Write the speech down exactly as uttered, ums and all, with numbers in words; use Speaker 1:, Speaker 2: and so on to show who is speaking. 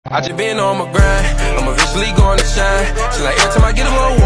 Speaker 1: I just been on my grind, I'm eventually going to shine. She like every time I get a more